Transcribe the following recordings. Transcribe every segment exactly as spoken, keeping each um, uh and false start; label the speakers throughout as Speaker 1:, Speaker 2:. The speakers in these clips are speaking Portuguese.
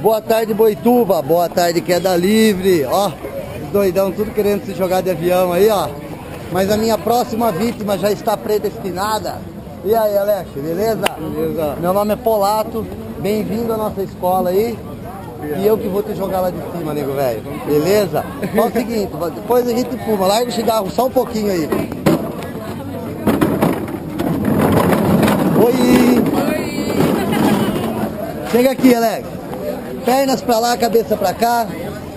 Speaker 1: Boa tarde, Boituva. Boa tarde, queda livre. Ó, os doidão tudo querendo se jogar de avião aí, ó. Mas a minha próxima vítima já está predestinada. E aí, Alex, beleza?
Speaker 2: Beleza.
Speaker 1: Meu nome é Polato. Bem-vindo à nossa escola aí. E eu que vou te jogar lá de cima, nego velho. Beleza? Fala o seguinte, depois a gente fuma. Larga o cigarro só um pouquinho aí. Oi!
Speaker 3: Oi!
Speaker 1: Chega aqui, Alex. Pernas pra lá, cabeça pra cá.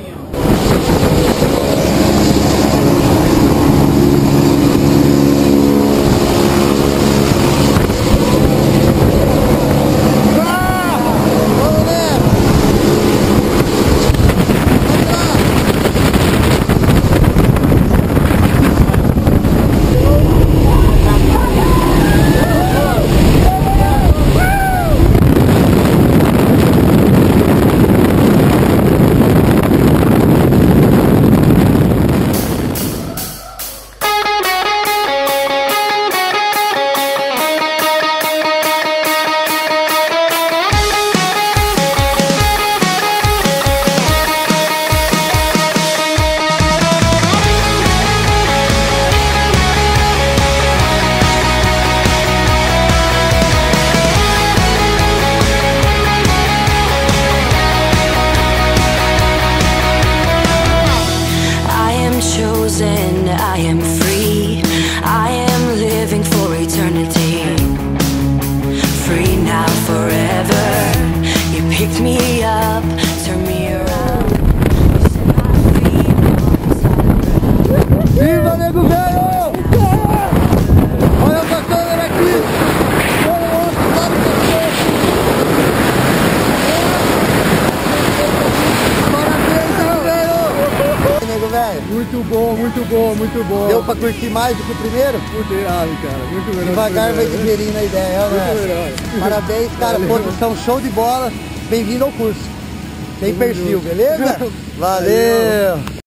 Speaker 4: I am free, I am living for eternity. Free now, forever. You picked me up, turned me around.
Speaker 1: Viva, nego velho! Olha essa câmera aqui! Olha o outro lado do pescoço! Parabéns, nego velho! Nego velho!
Speaker 2: Muito bom, muito bom, muito bom.
Speaker 1: Deu pra curtir mais do que o primeiro?
Speaker 2: Curti, ah, cara, muito melhor.
Speaker 1: Devagar vai digerindo a ideia,
Speaker 2: Muito
Speaker 1: né?
Speaker 2: melhor.
Speaker 1: Parabéns, cara, produção show de bola. Bem-vindo ao curso. Sem perfil, beleza? Valeu!